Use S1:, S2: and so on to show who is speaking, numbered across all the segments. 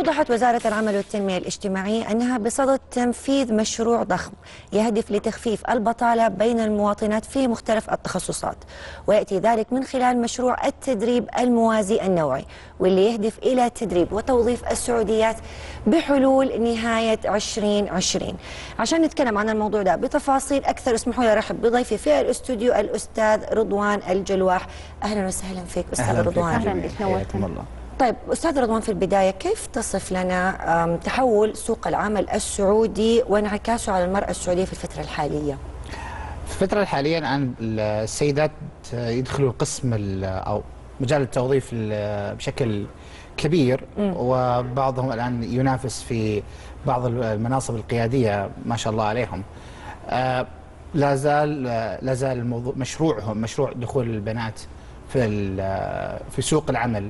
S1: أوضحت وزارة العمل والتنمية الاجتماعية أنها بصدد تنفيذ مشروع ضخم يهدف لتخفيف البطالة بين المواطنات في مختلف التخصصات، ويأتي ذلك من خلال مشروع التدريب الموازي النوعي، واللي يهدف إلى تدريب وتوظيف السعوديات بحلول نهاية 2020. عشان نتكلم عن الموضوع ده بتفاصيل أكثر اسمحوا لي أرحب بضيفي في الاستوديو الأستاذ رضوان الجلواح. أهلا وسهلا فيك أستاذ رضوان.
S2: أهلا بك، نورتنا.
S1: طيب أستاذ رضوان، في البداية كيف تصف لنا تحول سوق العمل السعودي وانعكاسه على المرأة السعودية في الفترة الحالية؟
S3: في الفترة الحالية الآن السيدات يدخلوا القسم أو مجال التوظيف بشكل كبير، وبعضهم الآن ينافس في بعض المناصب القيادية ما شاء الله عليهم. لا زال الموضوع مشروعهم مشروع دخول البنات في سوق العمل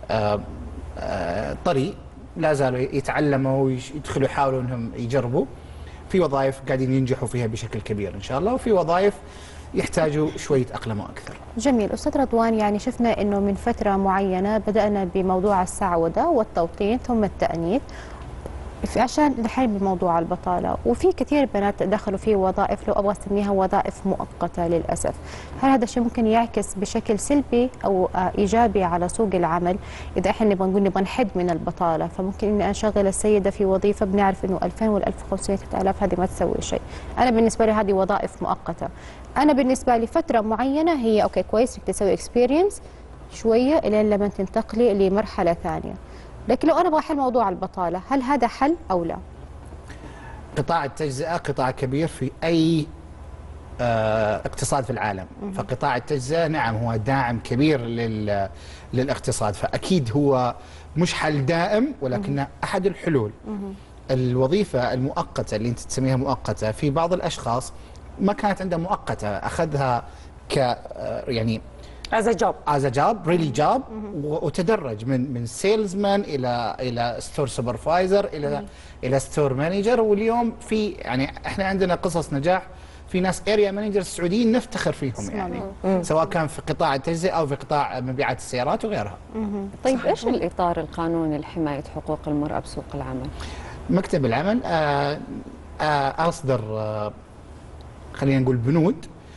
S3: طريق، لا زالوا يتعلموا ويدخلوا يحاولوا انهم يجربوا في وظائف قاعدين ينجحوا فيها بشكل كبير ان شاء الله، وفي وظائف يحتاجوا شويه يتاقلموا اكثر.
S2: جميل استاذ رضوان، يعني شفنا انه من فتره معينه بدانا بموضوع السعوده والتوطين ثم التانيث عشان نحل بموضوع البطاله، وفي كثير بنات دخلوا في وظائف لو ابغى اسميها وظائف مؤقته للاسف. هل هذا الشيء ممكن يعكس بشكل سلبي او ايجابي على سوق العمل؟ اذا احنا نبغى نحد من البطاله، فممكن اني اشغل السيده في وظيفه بنعرف انه 2000 ولا 1500 3000 هذه ما تسوي شيء. انا بالنسبه لي هذه وظائف مؤقته. انا بالنسبه لي فتره معينه هي اوكي كويس انك تسوي اكسبيرينس شويه الين لما تنتقلي لمرحله ثانيه. لكن لو أنا أبغى أحل موضوع البطالة، هل هذا حل أو لا؟
S3: قطاع التجزئة قطاع كبير في أي اقتصاد في العالم، فقطاع التجزئة نعم هو داعم كبير للاقتصاد، فأكيد هو مش حل دائم ولكنه أحد الحلول. الوظيفة المؤقتة اللي أنت تسميها مؤقتة، في بعض الأشخاص ما كانت عندها مؤقتة، أخذها يعني
S1: as a job
S3: really job، وتدرج من سيلزمان الى ستور سوبرفايزر الى ستور مانجر، واليوم في يعني احنا عندنا قصص نجاح في ناس اريا مانجرز سعوديين نفتخر فيهم يعني سواء كان في قطاع التجزئه او في قطاع مبيعات السيارات وغيرها.
S4: طيب ايش الاطار القانوني لحمايه حقوق المراه بسوق العمل؟
S3: مكتب العمل اصدر خلينا نقول بنود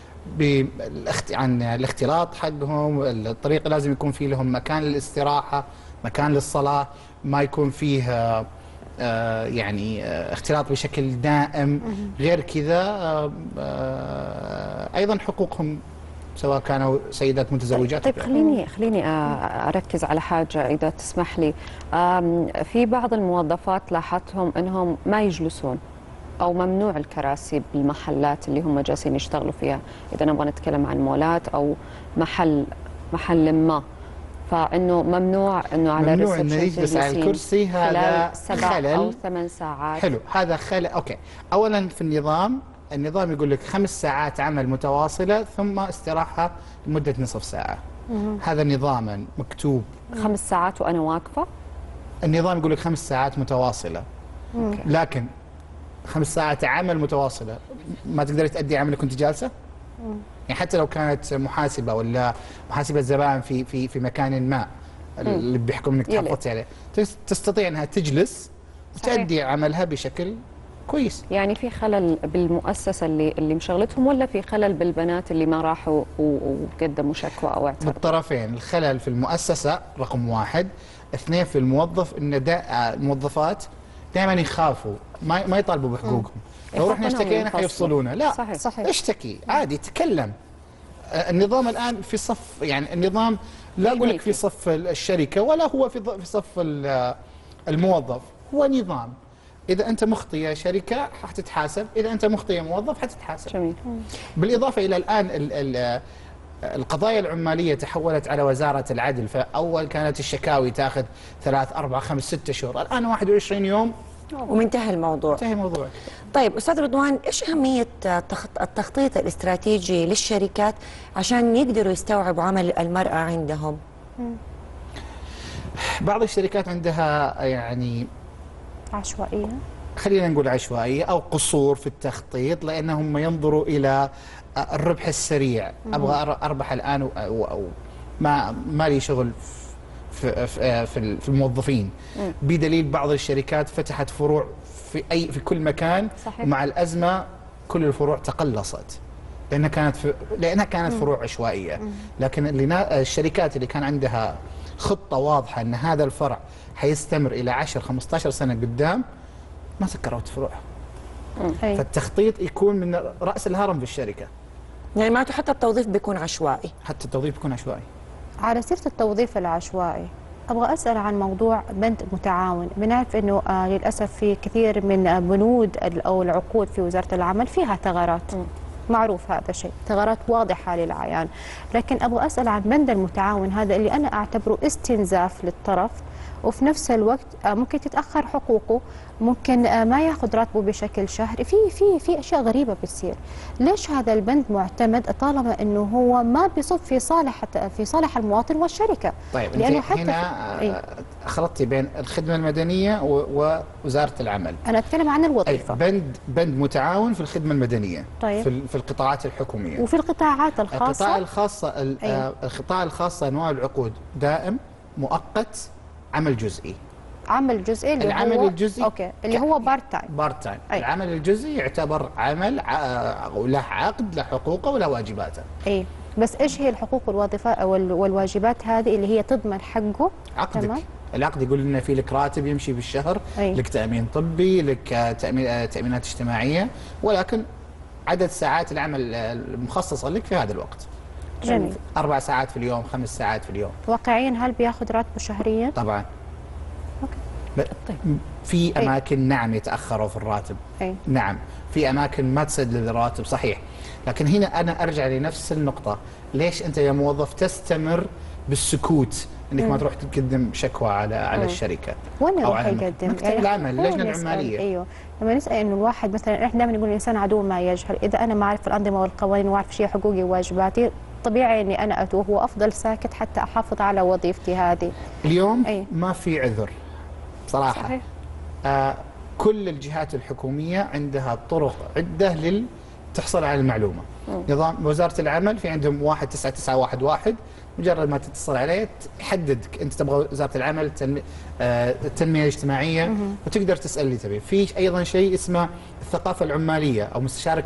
S3: عن الاختلاط حقهم، الطريق لازم يكون فيه لهم مكان للاستراحة، مكان للصلاة، ما يكون فيه يعني اختلاط بشكل دائم. غير كذا أيضا حقوقهم سواء كانوا سيدات متزوجات.
S4: طيب خليني أركز على حاجة إذا تسمح لي. في بعض الموظفات لاحظتهم أنهم ما يجلسون أو ممنوع الكراسي بالمحلات اللي هم جالسين يشتغلوا فيها، إذا نبغى نتكلم عن مولات أو محل ما، فإنه ممنوع إنه على
S3: ممنوع إنه يجلس على الكرسي، هذا
S4: 7 أو 8 ساعات.
S3: حلو، هذا خلل. أوكي، أولاً في النظام يقول لك 5 ساعات عمل متواصلة ثم استراحة لمدة نصف ساعة. هذا نظاماً مكتوب
S4: 5 ساعات وأنا واقفة.
S3: النظام يقول لك 5 ساعات متواصلة، لكن 5 ساعات عمل متواصلة ما تقدري تأدي عملك وانت جالسة؟ يعني حتى لو كانت محاسبة ولا محاسبة زبائن في مكان ما اللي بيحكم انك تحافظي عليه، تستطيع انها تجلس وتأدي عملها بشكل كويس.
S4: يعني في خلل بالمؤسسة اللي مشغلتهم، ولا في خلل بالبنات اللي ما راحوا وقدموا شكوى او اعتراض؟
S3: بالطرفين، الخلل في المؤسسة رقم 1، 2 في الموظف، ان الموظفات دائما يخافوا ما يطالبوا بحقوقهم. لو رحنا اشتكينا حيفصلونا. لا صحيح. اشتكي عادي، تكلم. النظام الان في صف، يعني النظام لا اقول لك في صف الشركه ولا هو في صف الموظف، هو نظام. اذا انت مخطئ شركه حتتحاسب، اذا انت مخطئ موظف حتتحاسب.
S4: جميل.
S3: بالاضافه الى الان القضايا العماليه تحولت على وزاره العدل، فاول كانت الشكاوي تاخذ 3 4 5 6 شهور، الان 21 يوم
S1: ومنتهى الموضوع.
S3: انتهى الموضوع.
S1: طيب استاذ رضوان، ايش اهميه التخطيط الاستراتيجي للشركات عشان يقدروا يستوعبوا عمل المراه عندهم؟
S3: بعض الشركات عندها يعني
S2: عشوائيه،
S3: خلينا نقول عشوائيه او قصور في التخطيط، لانهم ينظروا الى الربح السريع. ابغى اربح الان او ما لي شغل في الموظفين، بدليل بعض الشركات فتحت فروع في كل مكان.
S4: صحيح.
S3: ومع الازمه كل الفروع تقلصت لانها كانت فروع عشوائيه. لكن الشركات اللي كان عندها خطه واضحه ان هذا الفرع حيستمر الى 10 15 سنه قدام ما سكرت فروعها. فالتخطيط يكون من راس الهرم في الشركه.
S1: يعني معناته حتى التوظيف بيكون عشوائي.
S3: حتى التوظيف بيكون عشوائي.
S2: على سيرة التوظيف العشوائي، أبغى أسأل عن موضوع بند متعاون. بنعرف أنه للأسف في كثير من بنود أو العقود في وزارة العمل فيها ثغرات. معروف هذا الشيء، ثغرات واضحة للعيان. لكن أبغى أسأل عن بند المتعاون هذا اللي أنا أعتبره استنزاف للطرف، وفي نفس الوقت ممكن تتأخر حقوقه، ممكن ما ياخذ راتبه بشكل شهري، في اشياء غريبه بتصير. ليش هذا البند معتمد طالما انه هو ما بيصب في صالح المواطن والشركه؟
S3: طيب لانه حتى هنا خلطتي بين الخدمه المدنيه ووزاره العمل.
S2: انا اتكلم عن الوظيفه.
S3: بند متعاون في الخدمه المدنيه.
S2: طيب.
S3: في القطاعات الحكوميه
S2: وفي القطاعات الخاصه.
S3: القطاع الخاصه انواع العقود دائم، مؤقت، عمل جزئي.
S2: عمل جزئي اللي
S3: العمل
S2: هو
S3: الجزئي
S2: اوكي اللي هو بارت تايم.
S3: العمل الجزئي يعتبر عمل له عقد، له حقوقه وله واجباته.
S2: بس ايش هي الحقوق والواجبات هذه اللي هي تضمن حقه؟
S3: عقدك. تمام؟ العقد يقول لنا في لك راتب يمشي بالشهر، لك تامين طبي، لك تامينات اجتماعيه، ولكن عدد ساعات العمل المخصصه لك في هذا الوقت.
S2: جميل.
S3: 4 ساعات في اليوم، 5 ساعات في اليوم.
S2: واقعيا هل بياخذ راتبه شهريا؟
S3: طبعا. في اماكن نعم يتاخروا في الراتب. نعم، في اماكن ما تسدد الراتب صحيح. لكن هنا انا ارجع لنفس النقطه، ليش انت يا موظف تستمر بالسكوت انك ما تروح تقدم شكوى على الشركه؟
S2: وين يروح يقدم؟
S3: مكتب العمل، اللجنه العماليه.
S2: ايوه، لما نسال انه الواحد مثلا، احنا دائما نقول الانسان عدو ما يجهل. اذا انا ما اعرف الانظمه والقوانين واعرف شيء حقوقي وواجباتي، طبيعي اني انا اتوه وافضل ساكت حتى احافظ على وظيفتي هذه.
S3: اليوم ما في عذر صراحه.
S2: صحيح.
S3: كل الجهات الحكوميه عندها طرق عده تحصل على المعلومه. نظام وزاره العمل في عندهم 19911، مجرد ما تتصل عليه يحددك انت تبغى وزاره العمل التنميه الاجتماعيه، وتقدر تسال اللي تبيه. في ايضا شيء اسمه الثقافه العماليه او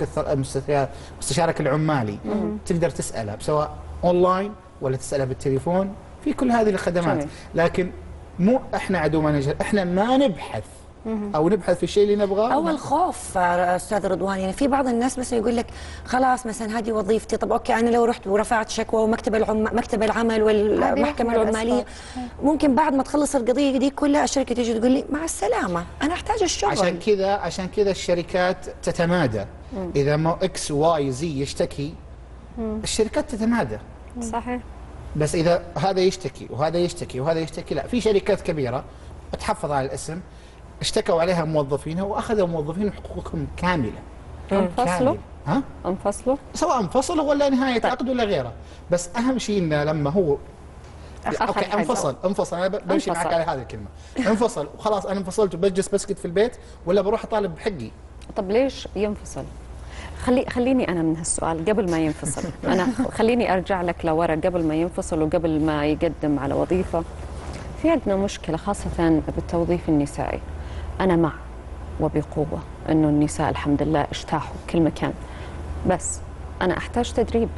S3: مستشارك العمالي، تقدر تساله سواء اونلاين ولا تساله بالتليفون. في كل هذه الخدمات. لكن مو احنا عدو ما نجهل، احنا ما نبحث او نبحث في الشيء اللي نبغاه.
S1: او الخوف استاذ رضوان، يعني في بعض الناس مثلا يقول لك خلاص مثلا هذه وظيفتي، طب اوكي انا لو رحت ورفعت شكوى ومكتب العمل والمحكمه العماليه، ممكن بعد ما تخلص القضيه دي كلها الشركه تيجي تقول لي مع السلامه انا احتاج الشغل.
S3: عشان كذا الشركات تتمادى. اذا ما اكس واي زي يشتكي الشركات تتمادى.
S4: صحيح.
S3: بس اذا هذا يشتكي وهذا يشتكي وهذا يشتكي، لا، في شركات كبيره تحفظ على الاسم اشتكوا عليها موظفينها واخذوا موظفين حقوقهم كامله.
S4: انفصلوا؟ انفصلوا؟
S3: سواء انفصلوا ولا نهايه عقد ولا غيره، بس اهم شيء انه لما هو اوكي انفصل انا بمشي معك على هذه الكلمه، انفصل وخلاص انا انفصلت وبجلس بسكت في البيت ولا بروح اطالب بحقي؟
S4: طب ليش ينفصل؟ خليني انا من هالسؤال قبل ما ينفصل، خليني ارجع لك لورا قبل ما ينفصل وقبل ما يقدم على وظيفه. في عندنا مشكله خاصه بالتوظيف النسائي. أنا مع وبقوة أنه النساء الحمد لله اجتاحوا كل مكان، بس أنا أحتاج تدريب.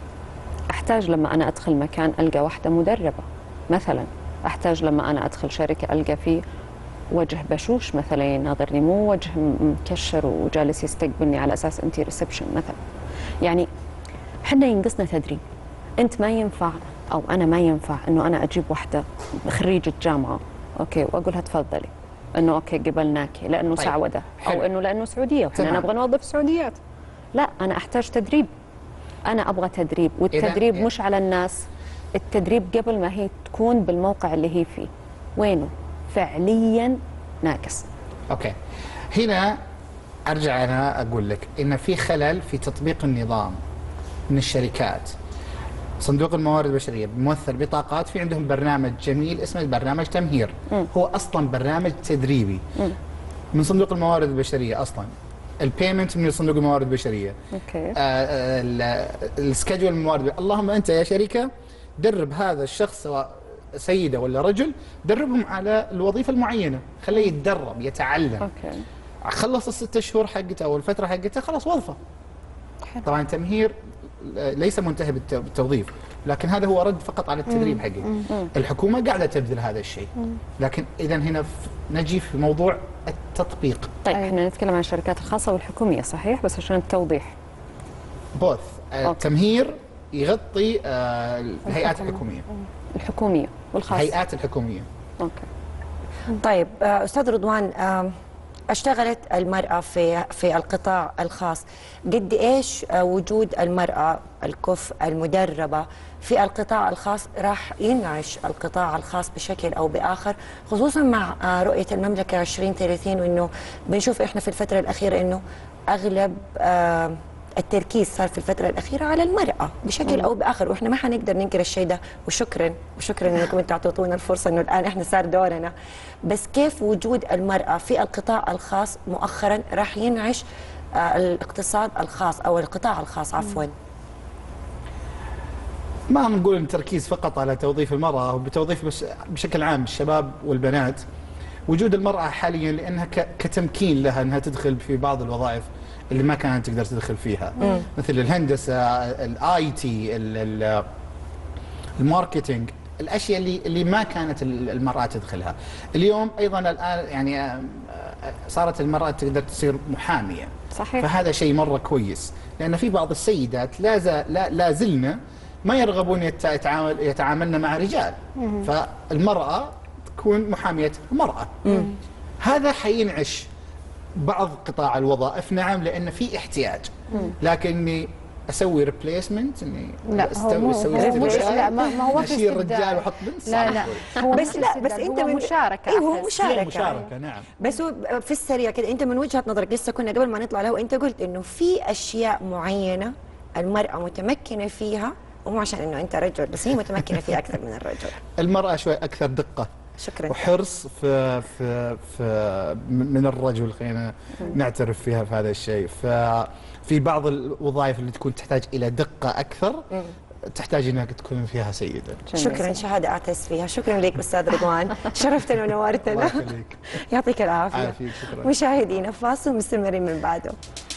S4: أحتاج لما أنا أدخل مكان ألقى واحدة مدربة مثلا، أحتاج لما أنا أدخل شركة ألقى فيه وجه بشوش مثلا يناظرني، مو وجه مكشر وجالس يستقبلني على أساس أنتي ريسبشن مثلا. يعني حنا ينقصنا تدريب. أنت ما ينفع أو أنا ما ينفع أنه أنا أجيب واحدة خريجة جامعة أوكي وأقولها تفضلي انه اوكي قبلناكي لانه طيب. سعوده او انه لانه سعوديه وحنا نبغى نوظف سعوديات. لا، انا احتاج تدريب. انا ابغى تدريب، والتدريب مش على الناس، التدريب قبل ما هي تكون بالموقع اللي هي فيه. وينه؟ فعليا ناقص.
S3: اوكي، هنا ارجع انا اقول لك ان في خلل في تطبيق النظام من الشركات. صندوق الموارد البشريه بممثل بطاقات، في عندهم برنامج جميل اسمه برنامج تمهير. هو اصلا برنامج تدريبي من صندوق الموارد البشريه. اصلا البيمنت من صندوق الموارد البشريه.
S4: اوكي.
S3: السكجول من الموارد. اللهم انت يا شركه درب هذا الشخص سواء سيده ولا رجل دربهم على الوظيفه المعينه، خليه يتدرب يتعلم.
S4: اوكي.
S3: خلص الست شهور حقته او الفتره حقته خلاص وظفه. طبعا التمهير ليس منتهي بالتوظيف، لكن هذا هو رد فقط على التدريب حقه. الحكومه قاعده تبذل هذا الشيء، لكن اذا هنا نجي في موضوع التطبيق.
S4: طيب احنا نتكلم عن الشركات الخاصه والحكوميه صحيح، بس عشان التوضيح.
S3: بوث التمهير يغطي الهيئات
S4: الحكوميه والخاصه.
S3: الهيئات الحكوميه.
S4: اوكي.
S1: طيب استاذ رضوان، اشتغلت المرأة في القطاع الخاص، قد ايش وجود المرأة الكفء المدربة في القطاع الخاص راح ينعش القطاع الخاص بشكل او باخر، خصوصا مع رؤية المملكة 2030، وانه بنشوف احنا في الفترة الأخيرة انه اغلب التركيز صار في الفترة الأخيرة على المرأة بشكل أو بآخر، وإحنا ما حنقدر ننكر الشيء ده، وشكرا إنكم أنتم تعطونا الفرصة إنه الآن إحنا صار دورنا. بس كيف وجود المرأة في القطاع الخاص مؤخرا راح ينعش الاقتصاد الخاص أو القطاع الخاص عفوا؟
S3: ما نقول التركيز فقط على توظيف المرأة، وبتوظيف بس بشكل عام الشباب والبنات. وجود المرأة حاليا لأنها كتمكين لها أنها تدخل في بعض الوظائف اللي ما كانت تقدر تدخل فيها، مثل الهندسة، الاي تي، الماركتينج، الاشياء اللي ما كانت المرأة تدخلها. اليوم ايضا الان يعني صارت المرأة تقدر تصير محامية.
S4: صحيح.
S3: فهذا شيء مرة كويس، لأن في بعض السيدات لا زلنا ما يرغبون يتعاملن مع رجال، فالمرأة تكون محامية مرأة. هذا حينعش بعض قطاع الوظائف، نعم، لأن في احتياج، لكني اسوي ريبليسمنت اني
S2: لا ما هو في
S3: اشيل رجال واحط بنت.
S2: لا هو
S1: بس انت
S2: هو مشاركه.
S1: هو
S3: مشاركه نعم.
S1: بس في السريع كده، انت من وجهة نظرك، لسه كنا قبل ما نطلع له انت قلت انه في اشياء معينة المرأة متمكنة فيها، ومو عشان انه انت رجل، بس هي متمكنة فيها اكثر من الرجل.
S3: المرأة شوي اكثر دقة.
S1: شكرا.
S3: وحرص في من الرجل، خلينا نعترف فيها في هذا الشيء. ففي بعض الوظائف اللي تكون تحتاج الى دقة اكثر تحتاج انك تكون فيها سيدة.
S1: شكرا، شهادة اعتز فيها. شكرا لك استاذ رضوان، شرفتنا ونورتنا.
S3: الله يخليك.
S1: يعطيك العافية.
S3: شكرا.
S1: مشاهدينا، فاصل مستمرين من بعده.